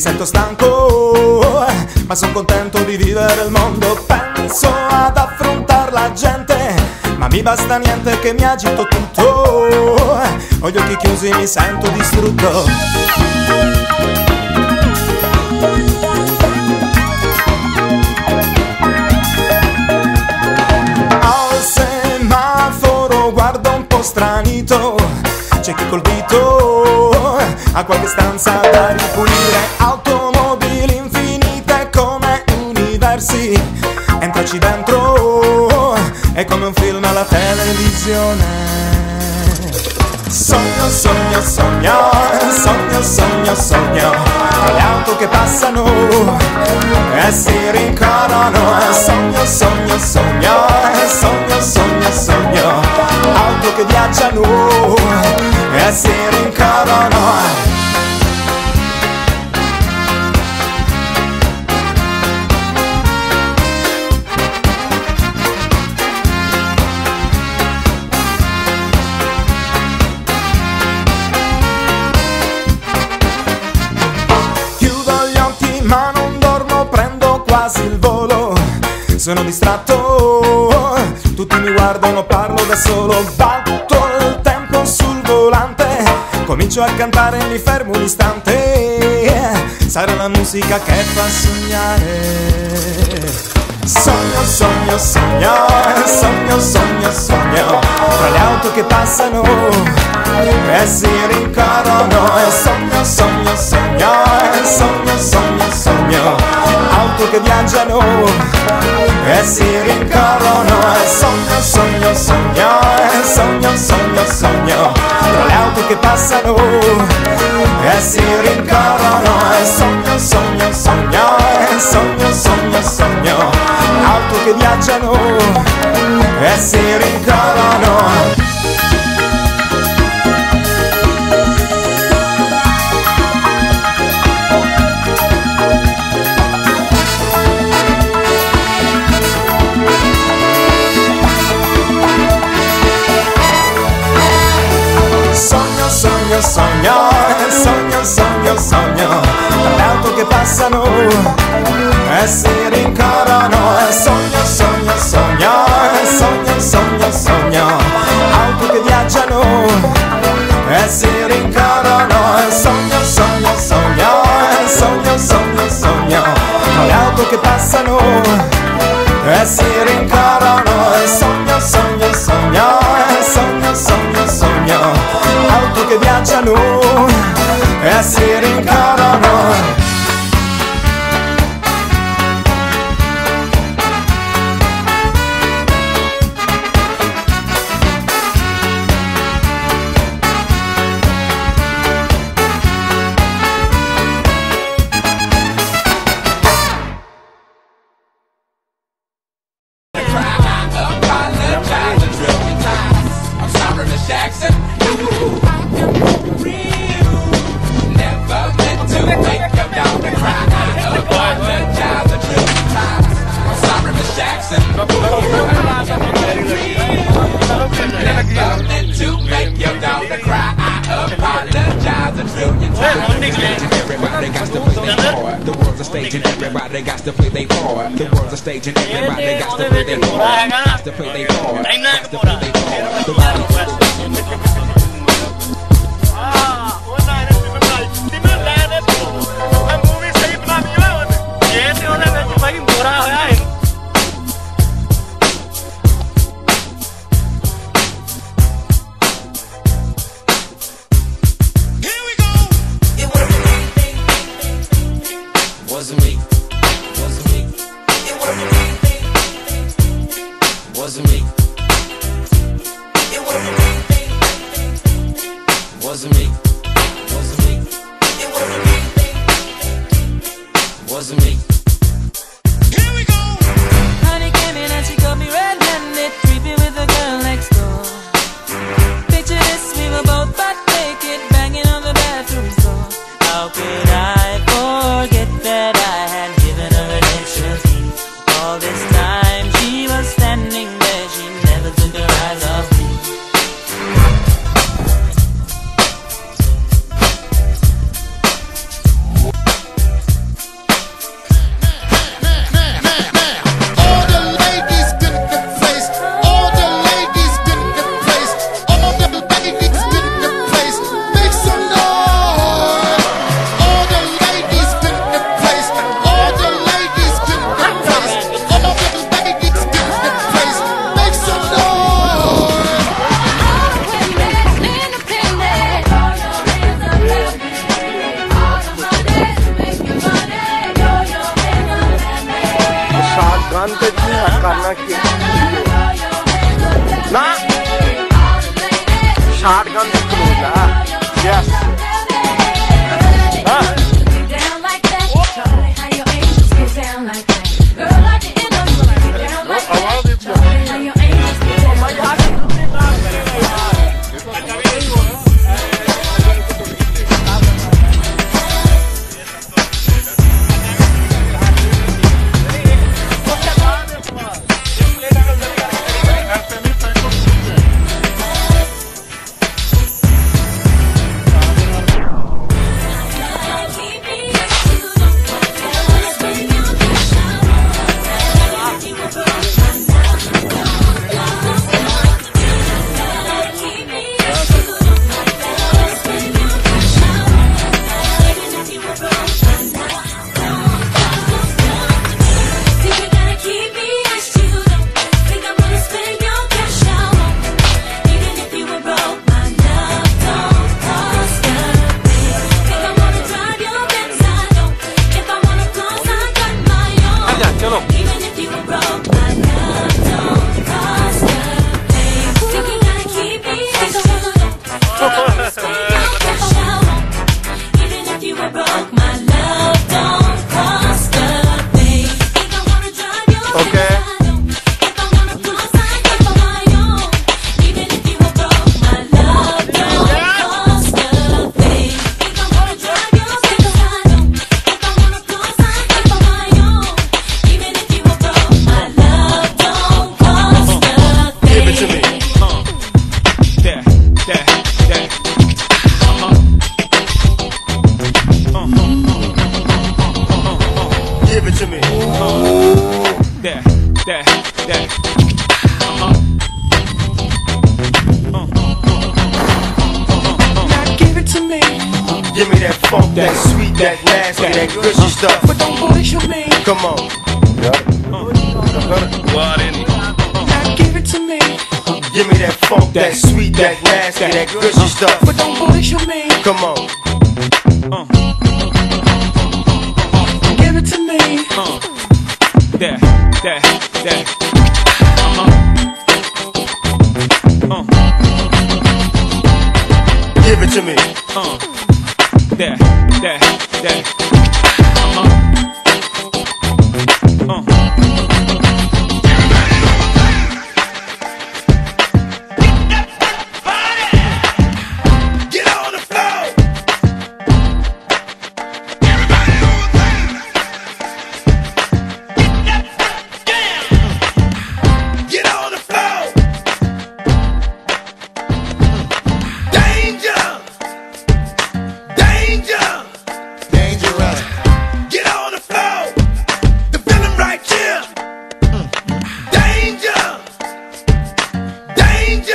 sento stanco, ma sono contento di vivere il mondo. Penso ad affrontare la gente, ma mi basta niente che mi agito tutto. Ho gli occhi chiusi, mi sento distrutto. Al semaforo guardo un po' stranito, c'è chi col dito ha qualche stanza da ripulire. Automobili infinite come universi, entraci dentro, è come un film alla televisione. Sogno, sogno, sogno, sogno, sogno, sogno, tra le auto che passano e si rincorrono. Sogno, sogno, sogno, sogno, sogno, sogno, auto che viaggiano e si rincorrono. Ma non dormo, prendo quasi il volo, sono distratto, tutti mi guardano, parlo da solo, batto il tempo sul volante, comincio a cantare, mi fermo un istante, sarà la musica che fa sognare. Sogno, sogno, sogno, sogno, sogno, sogno, tra le auto che passano e si rincorrono. Sogno, sogno, sogno, sogno, sogno, sogno, auto che viaggiano e si rincorrono. Sogno, sogno, sogno, sogno, sogno, sogno, tra le auto che passano e si rincorrono. Sogno, sogno, sogno, sogno, sogno, sogno, auto che viaggiano e si rincorrono. Sogno, sogno, sogno, sogno, sogno, sogno, tra le auto che passano e si rincorrono. Sogno, sogno, sogno, sogno, sogno, sogno, auto che viaggiano e si rincorrono. Sogno, sogno, sogno, sogno, sogno, sogno, tra le auto che passano e si rincorrono. Sogno, sogno, sogno, sogno, sogno, sogno, auto che viaggiano e si rincorrono. Everybody got to play their part. The world's a stage and everybody got to play their part. Got to play their part. Got to play their part. advantage karna ki na shotgun dikhuda. Yes. Give me that funk, that sweet, that nasty, that gushy stuff. But don't bullshit me. Come on. Now give it to me. Give me that funk, that sweet, that nasty, that gushy stuff. But don't bullshit me. Come on. Give it to me. Give it to me.